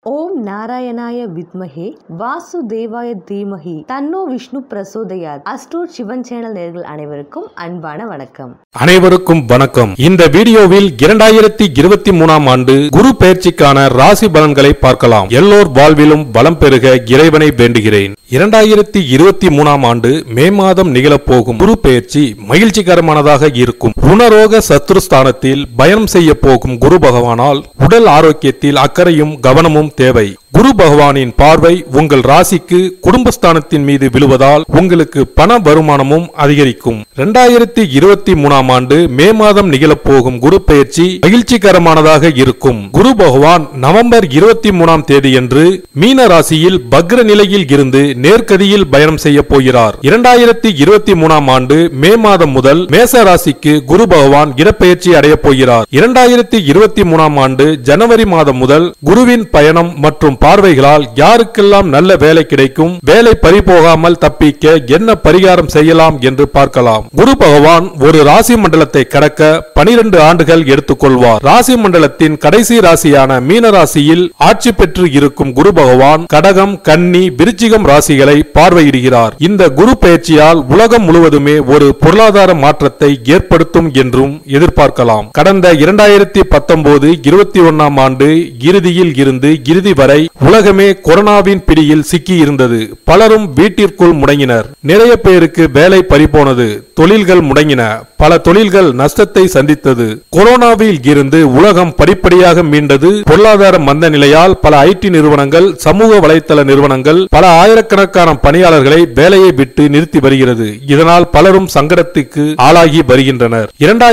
ஓம் நாராயணாய வித்மஹே வாசுதேவாய தீமஹி தன்னோ விஷ்ணு பிரசோதயாத். அஸ்ட்ரோட் சிவன் சேனல் நேயர்கள் அனைவருக்கும் அன்பான வணக்கம். அனைவருக்கும் வணக்கம். இந்த வீடியோவில் 2023 ஆண்டு குரு பெயர்ச்சிக்கான ராசி பலன்களை பார்க்கலாம். எல்லோர் வாழ்விலும் வளம் பெருக இறைவனை வேண்டுகிறேன். 2023 ஆண்டு மே மாதம் நிகழப்போகும் குரு பெயர்ச்சி மகிழ்ச்சிகரமானதாக இருக்கும். ருணரோக சத்ருஸ்தானத்தில் பயணம் செய்ய போகும் குரு பகவானால் உடல் ஆரோக்கியத்தில் அக்கறையும் கவனமும் தேவை. குரு பகவானின் பார்வை உங்கள் ராசிக்கு குடும்பஸ்தானத்தின் மீது விழுவதால் உங்களுக்கு பண வருமானமும் அதிகரிக்கும். 2023 ஆண்டு மே மாதம் நிகழப்போகும் குரு பெயர்ச்சி மகிழ்ச்சிகரமானதாக இருக்கும். குரு பகவான் நவம்பர் 23 தேதியன்று மீன ராசியில் பக்ர நிலையில் இருந்து நேர்கதியில் பயணம் செய்ய போகிறார். 2023 ஆண்டு மே மாதம் முதல் மேச ராசிக்கு குரு பகவான் இடப்பெயர்ச்சி அடைய போகிறார். 2023 ஆண்டு ஜனவரி மாதம் முதல் குருவின் பயணம் மற்றும் பார்வைகளால் யாருக்கெல்லாம் நல்ல வேலை கிடைக்கும், வேலை பறிபோகாமல் தப்பிக்க என்ன பரிகாரம் செய்யலாம் என்று பார்க்கலாம். குரு பகவான் ஒரு ராசி மண்டலத்தை கடக்க 12 ஆண்டுகள் எடுத்துக்கொள்வார். ராசி மண்டலத்தின் கடைசி ராசியான மீன ராசியில் ஆட்சி பெற்று இருக்கும் குரு பகவான் கடகம், கன்னி, விருச்சிகம் ராசிகளை பார்வையிடுகிறார். இந்த குரு பெயர்ச்சியால் உலகம் முழுவதுமே ஒரு பொருளாதார மாற்றத்தை ஏற்படுத்தும் என்றும் எதிர்பார்க்கலாம். கடந்த 2019-21 ஆண்டு இறுதியில் இருந்து இறுதி வரை உலகமே கொரோனாவின் பிடியில் சிக்கி இருந்தது. பலரும் வீட்டிற்குள் முடங்கினர். நிறைய பேருக்கு வேலை பறிபோனது, தொழில்கள் முடங்கின, பல தொழில்கள் நஷ்டத்தை சந்தித்தது. கொரோனாவில் இருந்து உலகம் படிப்படியாக மீண்டது. பொருளாதார மந்த நிலையால் பல ஐடி நிறுவனங்கள், சமூக வலைத்தள நிறுவனங்கள் பல ஆயிரக்கணக்கான பணியாளர்களை வேலையை விட்டு நிறுத்தி வருகிறது. இதனால் பலரும் சங்கடத்துக்கு ஆளாகி வருகின்றனர்.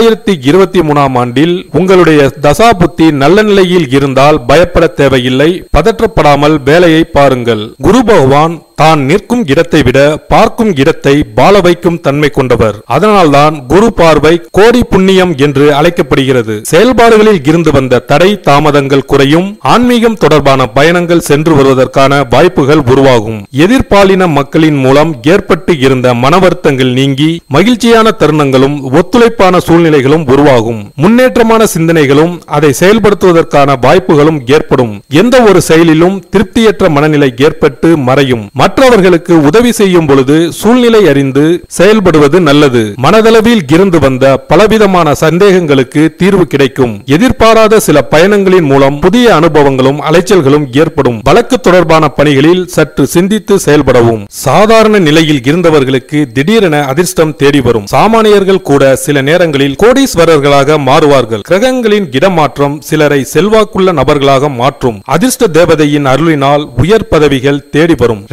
2023 ஆண்டில் உங்களுடைய தசாபுத்தி நல்ல நிலையில் இருந்தால் பயப்பட தேவையில்லை. பதற்றப்படாமல் வேலையை பாருங்கள். குரு பகவான் தான் நிற்கும் இடத்தை விட பார்க்கும் இடத்தை பால வைக்கும் தன்மை கொண்டவர். அதனால்தான் குரு பார்வை கோடி புண்ணியம் என்று அழைக்கப்படுகிறது. செயல்பாடுகளில் இருந்து வந்த தடை தாமதங்கள் குறையும். ஆன்மீகம் தொடர்பான பயணங்கள் சென்று வருவதற்கான வாய்ப்புகள் உருவாகும். எதிர்பாலின மக்களின் மூலம் ஏற்பட்டு இருந்த மனவருத்தங்கள் நீங்கி மகிழ்ச்சியான தருணங்களும் ஒத்துழைப்பான சூழ்நிலைகளும் உருவாகும். முன்னேற்றமான சிந்தனைகளும் அதை செயல்படுத்துவதற்கான வாய்ப்புகளும் ஏற்படும். எந்த ஒரு செயலிலும் திருப்தியற்ற மனநிலை ஏற்பட்டு மறையும். மற்றவர்களுக்கு உதவி செய்யும் பொழுது சூழ்நிலை அறிந்து செயல்படுவது நல்லது. மனதளவில் இருந்து வந்த பலவிதமான சந்தேகங்களுக்கு தீர்வு கிடைக்கும். எதிர்பாராத சில பயணங்களின் மூலம் புதிய அனுபவங்களும் அலைச்சல்களும் ஏற்படும். வழக்கு தொடர்பான பணிகளில் சற்று சிந்தித்து செயல்படவும். சாதாரண நிலையில் இருந்தவர்களுக்கு திடீரென அதிர்ஷ்டம் தேடி வரும். சாமானியர்கள் கூட சில நேரங்களில் கோடீஸ்வரர்களாக மாறுவார்கள். கிரகங்களின் இடமாற்றம் சிலரை செல்வாக்குள்ள நபர்களாக மாற்றும். அதிர்ஷ்ட தேவதையின் அருளினால் உயர் பதவிகள் தேடி வரும்.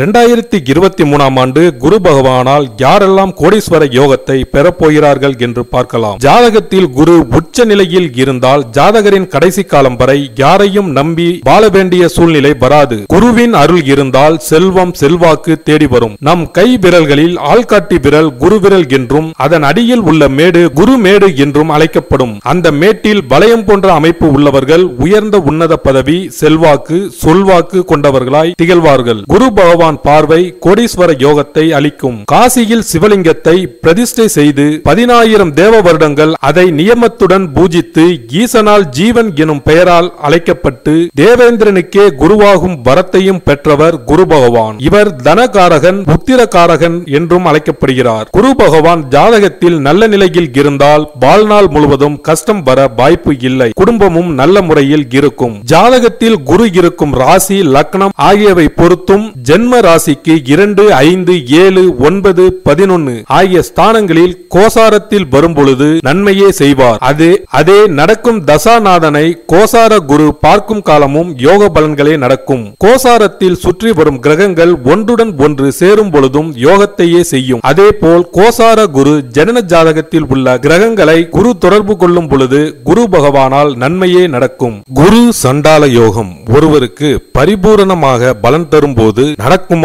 2023 ஆண்டு குரு பகவானால் யாரெல்லாம் கோடீஸ்வர யோகத்தை பெறப்போகிறார்கள் என்று பார்க்கலாம். ஜாதகத்தில் குரு உச்ச நிலையில் இருந்தால் ஜாதகரின் கடைசி காலம் வரை யாரையும் நம்பி வாழ வேண்டிய சூழ்நிலை வராது. குருவின் அருள் இருந்தால் செல்வம் செல்வாக்கு தேடி வரும். நம் கை விரல்களில் ஆள்காட்டி விரல் குரு விரல் என்றும் அதன் அடியில் உள்ள மேடு குரு மேடு என்றும் அழைக்கப்படும். அந்த மேட்டில் வளையம் போன்ற அமைப்பு உள்ளவர்கள் உயர்ந்த உன்னத பதவி, செல்வாக்கு, சொல்வாக்கு கொண்டவர்களாய் திகழ்வார்கள். குரு பகவான் பார்வை கோடீஸ்வர யோகத்தை அளிக்கும். காசியில் சிவலிங்கத்தை பிரதிஷ்டை செய்து 10,000 தேவ வருடங்கள் அதை நியமத்துடன் பூஜித்து ஈசனால் ஜீவன் எனும் பெயரால் அழைக்கப்பட்டு தேவேந்திரனுக்கே குருவாகும் வரத்தையும் பெற்றவர் குரு பகவான். இவர் தனகாரகன், புத்திரகாரகன் என்றும் அழைக்கப்படுகிறார். குரு பகவான் ஜாதகத்தில் நல்ல நிலையில் இருந்தால் வாழ்நாள் முழுவதும் கஷ்டம் வர வாய்ப்பு இல்லை. குடும்பமும் நல்ல முறையில் இருக்கும். ஜாதகத்தில் குரு இருக்கும் ராசி, லக்னம் ஆகியவை பொறுத்தும் ஜென்ம ராசிக்கு 2, 5, 7, 9, 11 ஆகிய ஸ்தானங்களில் கோசாரத்தில் வரும் பொழுது நன்மையே செய்வார். அதே நடக்கும் தசாநாதனை கோசார குரு பார்க்கும் காலமும் யோக பலன்களே நடக்கும். கோசாரத்தில் சுற்றி வரும் கிரகங்கள் ஒன்றுடன் ஒன்று சேரும் பொழுதும் யோகத்தையே செய்யும். அதே போல் கோசார குரு ஜனன ஜாதகத்தில் உள்ள கிரகங்களை குரு தொடர்பு கொள்ளும் பொழுது குரு பகவானால் நன்மையே நடக்கும். குரு சண்டால யோகம் ஒருவருக்கு பரிபூரணமாக பலன் தரும் போது நடக்குமா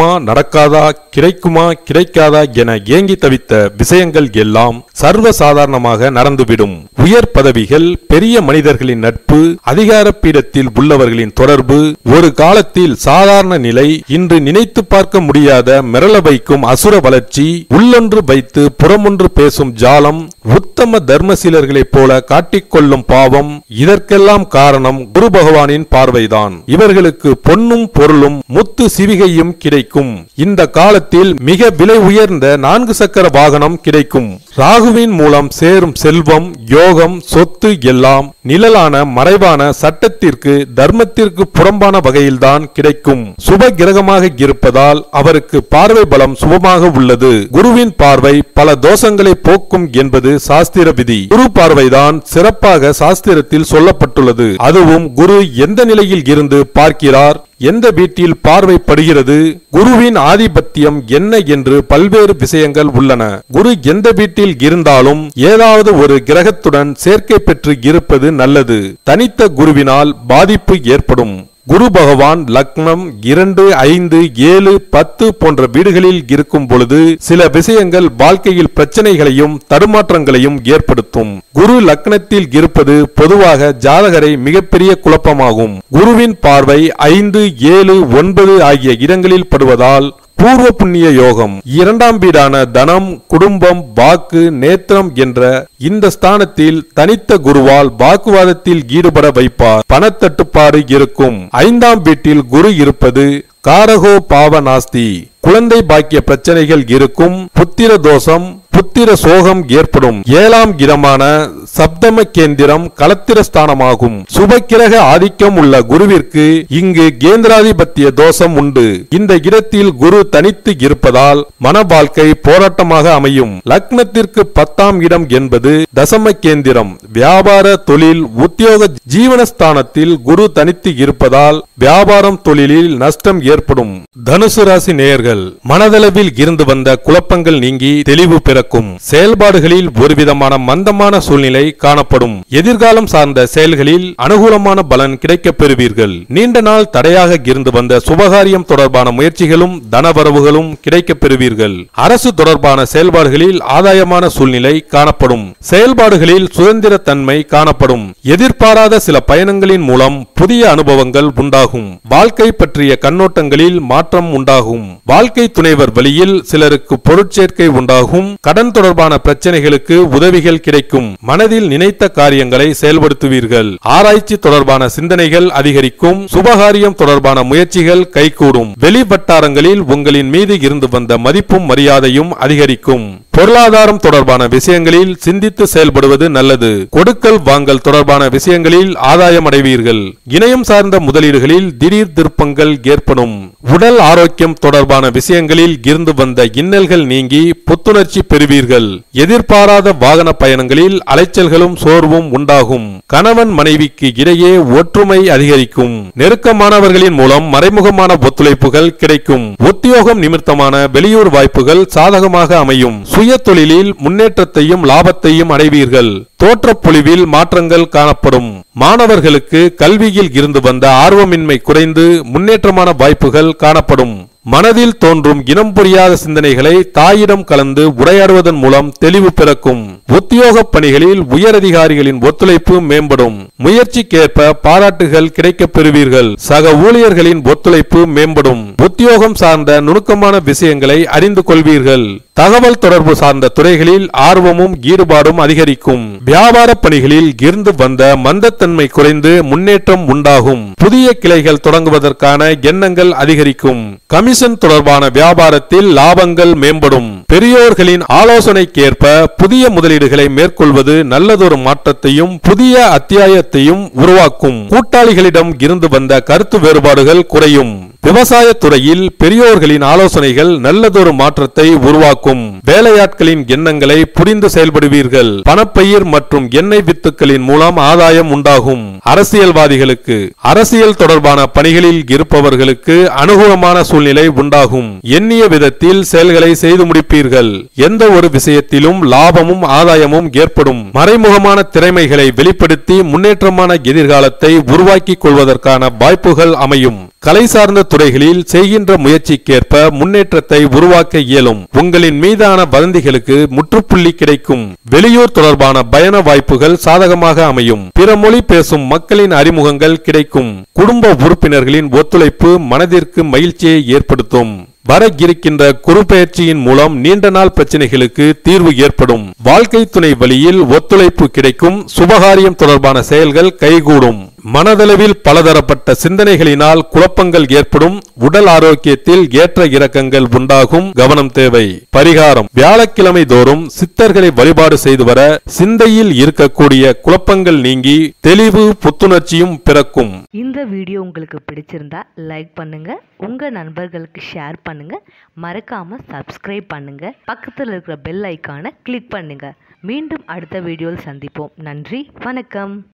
நடக்காதா, கிடைக்குமா கிடைக்காதா என ஏங்கி தவித்த விஷயங்கள் எல்லாம் சர்வசாதாரணமாக நடந்துவிடும். உயர் பதவிகள், பெரிய மனிதர்களின் நட்பு, அதிகார பீடத்தில் உள்ளவர்களின் தொடர்பு ஒரு காலத்தில் சாதாரண நிலை இன்று நினைத்து பார்க்க முடியாத மிரள வைக்கும் அசுர வளர்ச்சி, உள்ளொன்று வைத்து புறமொன்று பேசும் ஜாலம், உத்தம தர்மசீலர்களைப் போல காட்டிக்கொள்ளும் பாவம், இதற்கெல்லாம் காரணம் குரு பகவானின் பார்வைதான். இவர்களுக்கு பொன்னும் பொருளும் முத்து சிவிகையும் கிடைக்கும். இந்த காலத்தில் மிக விலை உயர்ந்த 4 சக்கர வாகனம் கிடைக்கும். ராகுவின் மூலம் சேரும் செல்வம், யோகம், சொத்து எல்லாம் நிழலான மறைவான சட்டத்திற்கு தர்மத்திற்கு புறம்பான வகையில்தான் கிடைக்கும். சுப கிரகமாக இருப்பதால் அவருக்கு பார்வை பலம் சுபமாக உள்ளது. குருவின் பார்வை பல தோஷங்களை போக்கும் என்பது சாஸ்திர விதி. குரு பார்வைதான் சிறப்பாக சாஸ்திரத்தில் சொல்லப்பட்டுள்ளது. அதுவும் குரு எந்த நிலையில் இருந்து பார்க்கிறார், எந்த வீட்டில் பார்வைப்படுகிறது, குருவின் ஆதிபத்தியம் என்ன என்று பல்வேறு விஷயங்கள் உள்ளன. குரு எந்த வீட்டில் இருந்தாலும் ஏதாவது ஒரு கிரகத்துடன் சேர்க்கை பெற்று இருப்பது நல்லது. தனித்த குருவினால் பாதிப்பு ஏற்படும். குரு பகவான் லக்னம் 2, 5, 7, 10 போன்ற வீடுகளில் இருக்கும் பொழுது சில விஷயங்கள் வாழ்க்கையில் பிரச்சனைகளையும் தடுமாற்றங்களையும் ஏற்படுத்தும். குரு லக்னத்தில் இருப்பது பொதுவாக ஜாதகரை மிகப்பெரிய குழப்பமாகும். குருவின் பார்வை 5, 7, 9 ஆகிய இடங்களில் படுவதால் பூர்வ புண்ணிய யோகம், 2ஆம் வீடான தனம், குடும்பம், வாக்கு, நேத்திரம் என்ற இந்த ஸ்தானத்தில் தனித்த குருவால் வாக்குவாதத்தில் ஈடுபட வைப்பார். பணத்தட்டுப்பாடு இருக்கும். 5ஆம் வீட்டில் குரு இருப்பது காரகோ பாவ நாஸ்தி, குழந்தை பாக்கிய பிரச்சனைகள் இருக்கும். புத்திர தோஷம், புத்திர சோகம் ஏற்படும். 7ஆம் இடமான சப்தம கேந்திரம் களத்திரஸ்தானமாகும். சுபக்கிரக ஆதிக்கம் உள்ள குருவிற்கு இங்கு கேந்திராதிபத்திய தோஷம் உண்டு. இந்த இடத்தில் குரு தனித்து இருப்பதால் மன வாழ்க்கை போராட்டமாக அமையும். லக்னத்திற்கு 10ஆம் இடம் என்பது தசம கேந்திரம், வியாபார, தொழில், உத்தியோக, ஜீவனஸ்தானத்தில் குரு தனித்து இருப்பதால் வியாபாரம், தொழிலில் நஷ்டம் ஏற்படும். தனுசு ராசி நேயர்கள், மனதளவில் இருந்து வந்த குழப்பங்கள் நீங்கி தெளிவு பிறக்கும். செயல்பாடுகளில் ஒருவிதமான மந்தமான சூழ்நிலை காணப்படும். எதிர்காலம் சார்ந்த செயல்களில் அனுகூலமான பலன் கிடைக்கப் பெறுவீர்கள். நீண்ட நாள் தடையாக இருந்து வந்த சுபகாரியம் தொடர்பான முயற்சிகளும் தனவரவுகளும் கிடைக்கப் பெறுவீர்கள். அரசு தொடர்பான செயல்பாடுகளில் ஆதாயமான சூழ்நிலை காணப்படும். செயல்பாடுகளில் சுதந்திர தன்மை காணப்படும். எதிர்பாராத சில பயணங்களின் மூலம் புதிய அனுபவங்கள் உண்டாகும். வாழ்க்கை பற்றிய கண்ணோட்டங்களில் மாற்றம் உண்டாகும். வாழ்க்கை துணைவர் வழியில் சிலருக்கு பொருட்சேர்க்கை உண்டாகும். கடன் தொடர்பான பிரச்சனைகளுக்கு உதவிகள் கிடைக்கும். மனதில் நினைத்த காரியங்களை செயல்படுத்துவீர்கள். ஆராய்ச்சி தொடர்பான சிந்தனைகள் அதிகரிக்கும். சுபகாரியம் தொடர்பான முயற்சிகள் கைகூடும். வெளி வட்டாரங்களில் உங்களின் மீது இருந்து வந்த மதிப்பும் மரியாதையும் அதிகரிக்கும். பொருளாதாரம் தொடர்பான விஷயங்களில் சிந்தித்து செயல்படுவது நல்லது. கொடுக்கல் வாங்கல் தொடர்பான விஷயங்களில் ஆதாயம் அடைவீர்கள். இணையம் சார்ந்த முதலீடுகளில் திடீர் திருப்பங்கள் ஏற்படும். உடல் ஆரோக்கியம் தொடர்பான விஷயங்களில் இருந்து வந்த இன்னல்கள் நீங்கி புத்துணர்ச்சி பெறுவீர்கள். எதிர்பாராத வாகன பயணங்களில் அலைச்சல்களும் சோர்வும் உண்டாகும். கணவன் மனைவிக்கு இடையே ஒற்றுமை அதிகரிக்கும். நெருக்கமானவர்களின் மூலம் மறைமுகமான ஒத்துழைப்புகள் கிடைக்கும். உத்தியோகம் நிமித்தமான வெளியூர் வாய்ப்புகள் சாதகமாக அமையும். சுய தொழிலில் முன்னேற்றத்தையும் லாபத்தையும் அடைவீர்கள். தோற்றப்பொழிவில் மாற்றங்கள் காணப்படும். மாணவர்களுக்கு கல்வியில் இருந்து வந்த ஆர்வமின்மை குறைந்து முன்னேற்றமான வாய்ப்புகள் காணப்படும். மனதில் தோன்றும் இனம் புரியாத சிந்தனைகளை தாயிடம் கலந்து உரையாடுவதன் மூலம் தெளிவு பிறக்கும். உத்தியோக பணிகளில் உயரதிகாரிகளின் ஒத்துழைப்பு மேம்படும். முயற்சிக்கேற்ப பாராட்டுகள் கிடைக்கப் பெறுவீர்கள். சக ஊழியர்களின் ஒத்துழைப்பு மேம்படும். உத்தியோகம் சார்ந்த நுணுக்கமான விஷயங்களை அறிந்து கொள்வீர்கள். தகவல் தொடர்பு சார்ந்த துறைகளில் ஆர்வமும் ஈடுபாடும் அதிகரிக்கும். வியாபார பணிகளில் இருந்து வந்த மந்தத்தன்மை குறைந்து முன்னேற்றம் உண்டாகும். புதிய கிளைகள் தொடங்குவதற்கான எண்ணங்கள் அதிகரிக்கும். கமிஷன் தொடர்பான வியாபாரத்தில் லாபங்கள் மேம்படும். பெரியோர்களின் ஆலோசனைக்கேற்ப புதிய முதலீடுகளை மேற்கொள்வது நல்லதொரு மாற்றத்தையும் புதிய அத்தியாயத்தையும் உருவாக்கும். கூட்டாளிகளிடம் இருந்து வந்த கருத்து வேறுபாடுகள் குறையும். விவசாய துறையில் பெரியோர்களின் ஆலோசனைகள் நல்லதொரு மாற்றத்தை உருவாக்கும். வேலையாட்களின் எண்ணங்களை புரிந்து செயல்படுவீர்கள். பணப்பயிர் மற்றும் எண்ணெய் வித்துக்களின் மூலம் ஆதாயம் உண்டாகும். அரசியல்வாதிகளுக்கு அரசியல் தொடர்பான பணிகளில் இருப்பவர்களுக்கு அனுகூலமான சூழ்நிலை உண்டாகும். எண்ணிய விதத்தில் செயல்களை செய்து முடிப்பீர்கள். எந்த ஒரு விஷயத்திலும் லாபமும் ஆதாயமும் ஏற்படும். மறைமுகமான திறமைகளை வெளிப்படுத்தி முன்னேற்றமான எதிர்காலத்தை உருவாக்கிக் கொள்வதற்கான வாய்ப்புகள் அமையும். கலை சார்ந்த துறைகளில் செய்கின்ற முயற்சிக்கேற்ப முன்னேற்றத்தை உருவாக்க இயலும். உங்களின் மீதான வதந்திகளுக்கு முற்றுப்புள்ளி கிடைக்கும். வெளியூர் தொடர்பான பயண வாய்ப்புகள் சாதகமாக அமையும். பிற மொழி பேசும் மக்களின் அறிமுகங்கள் கிடைக்கும். குடும்ப உறுப்பினர்களின் ஒத்துழைப்பு மனதிற்கு மகிழ்ச்சியை ஏற்படுத்தும். வர இருக்கின்ற குரு பெயர்ச்சியின் மூலம் நீண்ட நாள் பிரச்சனைகளுக்கு தீர்வு ஏற்படும். வாழ்க்கை துணை வழியில் ஒத்துழைப்பு கிடைக்கும். சுபகாரியம் தொடர்பான செயல்கள் கைகூடும். மனதளவில் பலதரப்பட்ட சிந்தனைகளினால் குழப்பங்கள் ஏற்படும். உடல் ஆரோக்கியத்தில் ஏற்ற இறக்கங்கள் உண்டாகும். கவனம் தேவை. பரிகாரம்: வியாழக்கிழமை தோறும் சித்தர்களை வழிபாடு செய்து வர சிந்தையில் இருக்கக்கூடிய குழப்பங்கள் நீங்கி தெளிவு புத்துணர்ச்சியும் பிறக்கும். இந்த வீடியோ உங்களுக்கு பிடிச்சிருந்தா லைக் பண்ணுங்க, உங்க நண்பர்களுக்கு ஷேர் பண்ணுங்க, மறக்காம சப்ஸ்கிரைப் பண்ணுங்க, பக்கத்தில் இருக்கிற பெல் ஐக்கானை கிளிக் பண்ணுங்க. மீண்டும் அடுத்த வீடியோவில் சந்திப்போம். நன்றி, வணக்கம்.